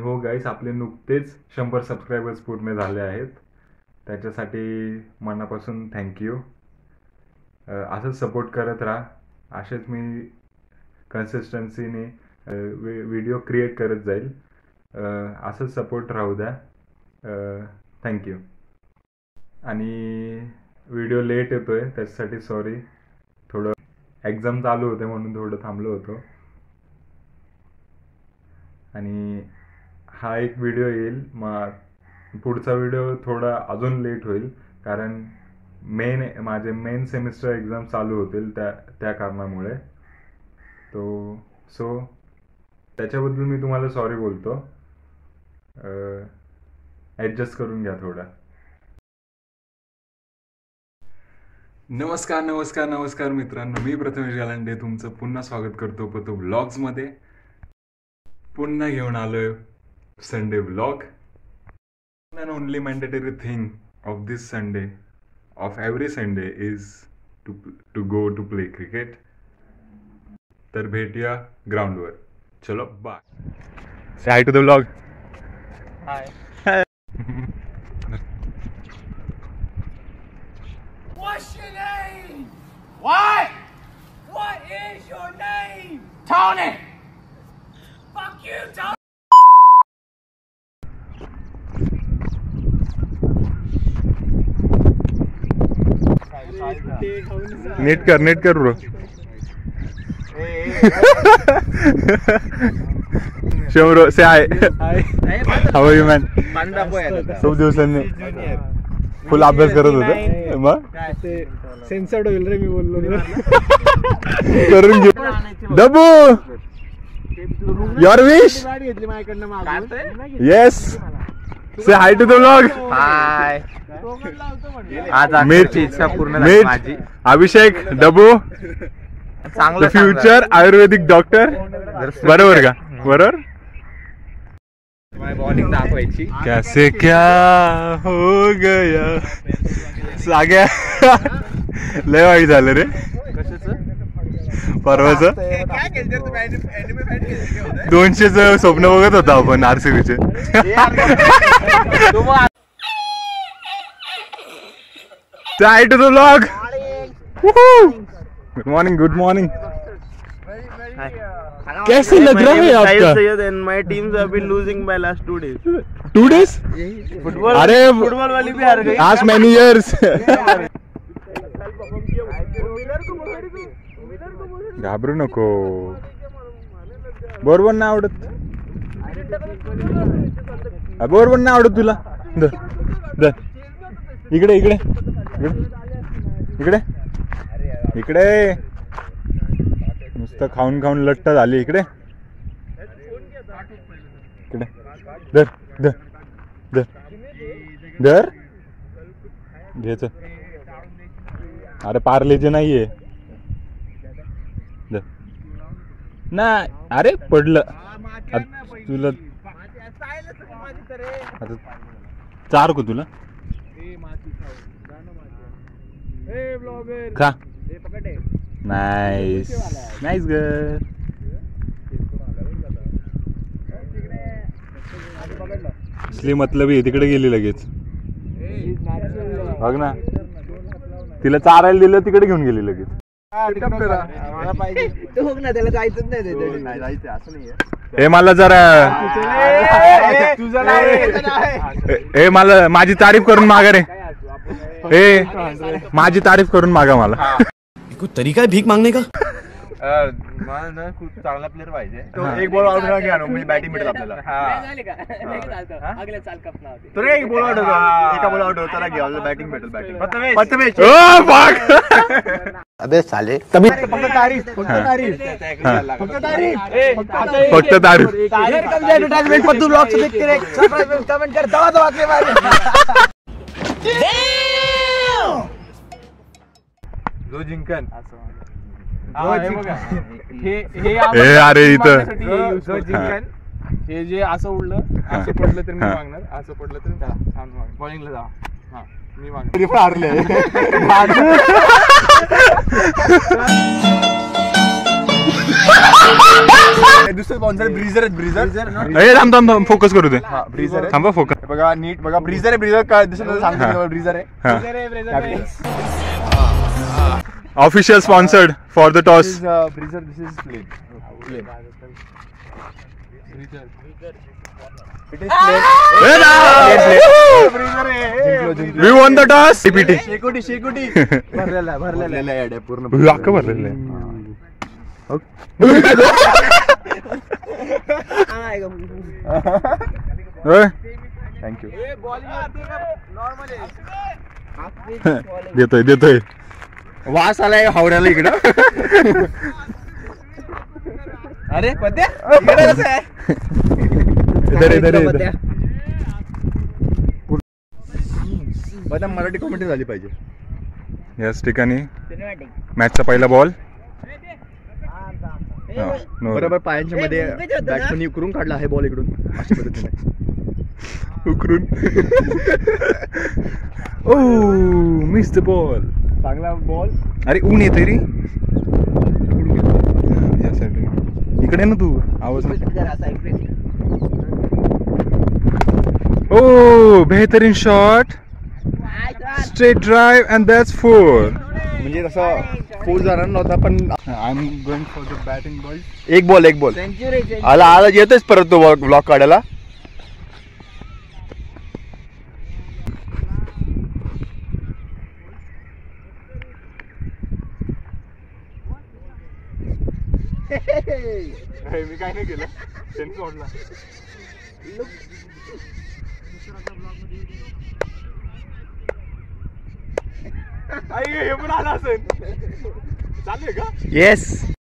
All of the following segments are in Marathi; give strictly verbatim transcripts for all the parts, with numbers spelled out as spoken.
हो गाईस, आपले नुकतेच शंभर सबस्क्रायबर्स पूर्ण झाले आहेत. त्याच्यासाठी मनापासून थँक्यू. असंच सपोर्ट करत राहा. असेच मी कन्सिस्टन्सीने व्हिडिओ क्रिएट करत जाईल. असंच सपोर्ट राहू द्या. थँक्यू. आणि व्हिडिओ लेट येतोय त्याच्यासाठी सॉरी. थोडं एक्झाम चालू होते म्हणून थोडं थांबलो होतो. आणि हा एक व्हिडिओ येईल, मग पुढचा व्हिडिओ थोडा अजून लेट होईल कारण मेन माझे मेन सेमिस्टर एक्झाम चालू होतील त्या त्या कारणामुळे. तो सो त्याच्याबद्दल मी तुम्हाला सॉरी बोलतो. ॲडजस्ट करून घ्या थोडा. नमस्कार नमस्कार नमस्कार मित्रांनो, मी प्रथमेश गालांडे तुमचं पुन्हा स्वागत करतो पतो ब्लॉग्समध्ये. पुन्हा घेऊन आलोय Sunday blog. And only mandatory thing of this Sunday, of every Sunday, is to to go to play cricket. तर भेटूया ग्राउंडवर. चलो bye. Say hi to the blog. Hi. What's your name? What? What is your name? Tony! Fuck you, Tony! नीट कर नीट कर ब्रो. शंभर say hi. How are you man? खूप दिवसांनी फुल अभ्यास करत होतो. मग सेन्सर्ड होईल रे मी बोललो. करून घे डबू. Your wish. Yes. Say hi to the blog. Hi. आज मीट इच्छा पूर्ण झाली माझी. अभिषेक डबू चांगलं फ्युचर आयुर्वेदिक डॉक्टर. बरोबर का? बरोबर. बॉलिंग दाखवायची. कैसे क्या हो गया साग्या. लय वाईट झालं रे परवाच. दोनशेच स्वप्न बघत होता आपण आरसीबीचे. Hi to the blog. Good morning good morning. कैसे लग रहा है आपका? My teams have been losing by last two days. Two days? Football अरे फुटबॉल वाली भी हार गई. Last many years. घाबरू नको. बरोबर नाही आवडत. बरोबर नाही आवडत तुला. द इकडे इकडे इकडे इकडे नुसतं खाऊन खाऊन लट्ट झाली. इकडे इकडे धर धर धर धर घ्यायच. अरे पार्लेचे नाहीये. धर नाही. अरे पडलं तुला. आता चार को तुला खा. Nice nice girl. असली मतलब आहे. तिकडे गेली लगेच. बघ ना, तिला चारायला दिलं तिकडे घेऊन गेली लगेच. हे मला जरा हे मला माझी तारीफ करून मागा रे. हे माझी तारीफ करून मागा मला. कुछ तरीका है भीक मांगने का? मला ना खूप चांगला प्लेअर पाहिजे. एक बॉल आउट घ्या ना, म्हणजे बॅटिंग भेटेल आपल्याला. तर एक बॉल आउट होता, एका बॉल आउट होता ना, घ्या बॅटिंग भेटेल. बॅटिंग अबे साले तभी फक्त तारीफ फक्त तारीफ फक्त तारीफ फक्त तारीफ. ऍडव्हर्टाइजमेंट पत्तू ब्लॉग्स देखते रहे. सबस्क्राइब कमेंट कर दवा दवा के बारे. जो जिंकन हे अरे इथं जो जिंकन हे जे असं उडलं असं पडलं तर मी मागणार, असं पडलं तर त्याला बॉलिंगला जा. हा मी मागणार. हारले. दुसरं स्पॉन्सर ब्रीझर आहे ब्रीझर अरे थांब थांब थांब फोकस करू दे हा ब्रीझर आहे थांबा फोकस बघा नीट बघा ब्रीझर आहे ब्रीझर काय दिसत सांगतो ब्रीझर हा आहे official sponsored for the toss Breezer this is plain plain it is plain we won the toss पीपीटी शेकोटी शेकोटी भरलेला भरलेला आहे पूर्ण अक्का भरलेलं आहे थँक्यू देतोय देतोय वास आलाय हावड्याला इकडं अरे पत्या इकडे कसं आहे इधर इधर इधर आता मराठी कॉमेंट्री झाली पाहिजे याच ठिकाणी मॅचचा पहिला बॉल बरोबर पायांच्या मध्ये बॅट्समॅन उकरून काढला आहे बॉल इकडून अशा पद्धतीने उकरून ओ मिस द बॉल चांगला बॉल अरे ऊन येते रे या साईड इकडे ना तू आवाज ओ बेहतरीन shot straight drive and that's four म्हणजे तसं फोर जाणार नव्हता पण I am going for the batting ball एक बॉल एक बॉल आला आला येतोच परत तो ब्लॉक काढायला मी काय नाही केलं त्यांनी सोडला हे पण आला असेल चालेल का येस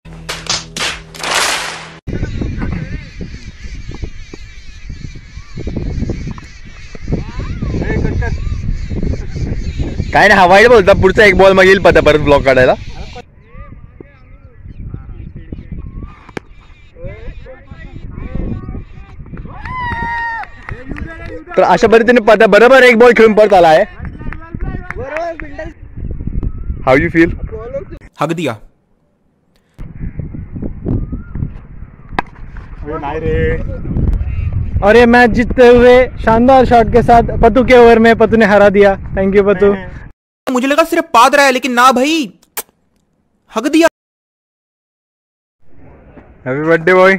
काय नाही हा वाईट बोलता पुढचा एक बॉल मग येईल पता परत ब्लॉक काढायला तर अशा पद्धतीने पता बरोबर एक बॉल खेळून परत आला आहे हाऊ यू फील हक दिया नाही रे और ये मैच जीतते हुए शानदार शॉट के साथ पतू के ओवर में पतू ने हरा दिया। Thank you पतू। मुझे लगा सिर्फ पाद रहा है लेकिन ना भाई हक दिया। Happy birthday boy.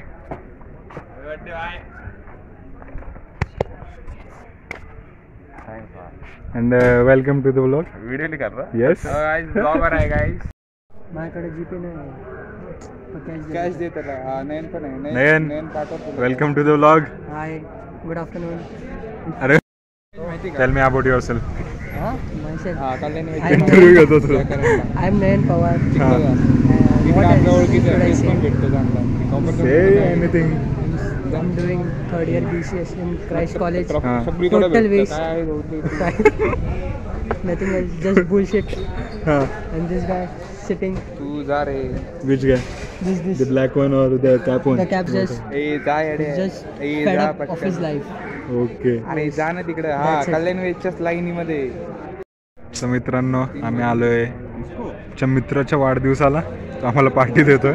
And welcome to the vlog. Video नहीं कर रहा यस गाइस ब्लॉगर है गाइस माझ्याकडे जीपे नाही कॅश देत नयन पण आहे नयन नयन पाठवतो welcome to the vlog. Hi good afternoon. अरे टेल मी अबाउट योरसेल्फ। हां मायसेल्फ हा कल्याण इंटरव्ह्यू घेतो तू। I am Nayan Pawar. इकडे आपल्या ओळखीचा फेस पण भेटतो चांगला। Say anything. I am doing third year BCS in Christ college. सगळीकडे टोटल वेस्ट काय होतं नथिंग एल्स जस्ट बुलशिट। हां एंड दिस गाय सिटिंग। तू जा रे which guy? This this the black one और the cap one? The cap just a जा येडे जस्ट ए फेड जा up of his life. Okay. अरे जा ना तिकडे हा That's it. कल्याण वेचच्याच लाईनी मध्ये। तर मित्रांनो आम्ही आलोय आमच्या मित्राच्या वाढदिवसाला, तो आम्हाला पार्टी देतोय।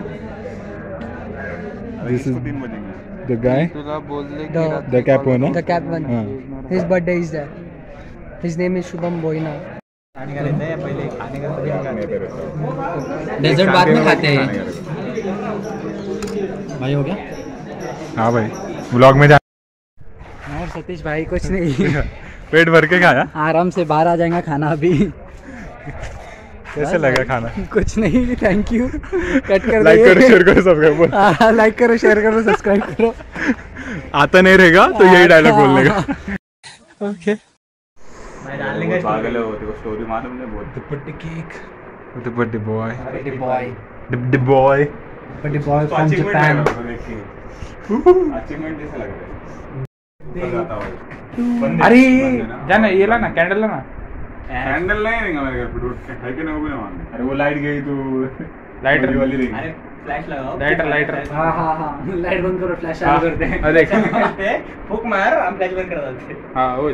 दिस इज द गाय तुला बोलले The- की the cap one. The cap one. हाँ। His birthday is there. His name is Shubham Boina. Dessert बाद में खाते हैं भाई। हो गया? हाँ भाई व्लॉग में जा। और सतीश भाई कुछ नहीं पेट भर के खाया? आराम से बाहर आ जाएगा खाना अभी। कैसे लगा खाना? कुछ नहीं थैंक यू। कट कर लाइक करो शेयर करो सब्सक्राइब करो। हाँ, लाइक करो शेयर करो सब्सक्राइब करो। आता नहीं रहेगा तो यही डायलॉग बोलने का। ओके पागल हो तेरे को स्टोरी मालूम नहीं बहुत birthday cake the birthday boy birthday boy the boy birthday boy from Japan. Achievement जैसा लग रहा है। अरे जा ना येला ना कॅन्डल ना कैंडल नहीं रहेगा मेरे घर पे उठ के है कि नहीं वो भी ना मांगे। अरे वो लाइट गई तो लाइटर वाली रिंग। अरे फ्लैश लगाओ। लाइटर लाइटर हाँ हाँ हाँ लाइट बंद करो फ्लैश चालू कर दे। अरे देख फूक मार हम फ्लैश बंद कर देते। हाँ वो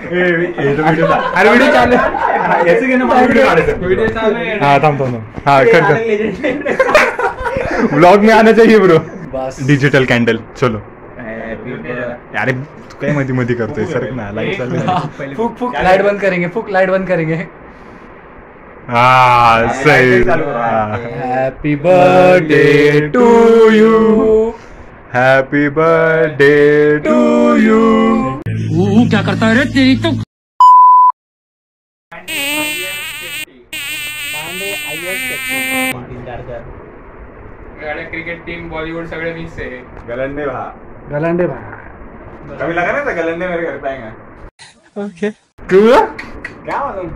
अरे व्हिडिओ चालू आहे. याचं घे ना, मला व्हिडिओ काढायचा. व्हिडिओ चालू आहे. हा थांब थांब थांब. हा कर कर. व्लॉग में आना चाहिए ब्रो. डिजिटल कॅन्डल चलो. अरे तू काय मध्ये मध्ये करतोय सर ना, लाईट चालू. फुक फुक लाइट बंद करेंगे, फुक लाइट बंद करेंगे. हा सही. Happy birthday to you, happy birthday to you. क्या करता है रे तेरी तो. क्रिकेट टीम बॉलीवुड सगळे मिक्स आहे. गलंडे भा. गलांडे भाई. कभी लगा ना था गलंडे मेरे घर पे आएगा. ओके. क्या मालूम.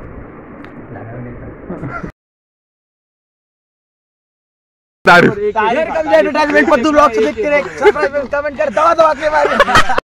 एडवर्टाइजमेंट पत्तू ब्लॉग से देखते रहे. कमेंट कर दबा दबा के मारे.